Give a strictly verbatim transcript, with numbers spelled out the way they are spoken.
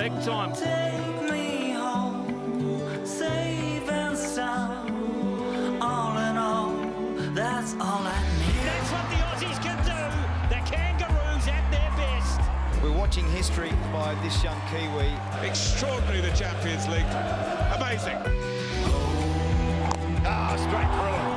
big time. Take me home, safe and sound. All in all, that's all I need. That's what the Aussies can do. The Kangaroos at their best. We're watching history by this young Kiwi. Extraordinary, the Champions League. Amazing. Ah, straight through it.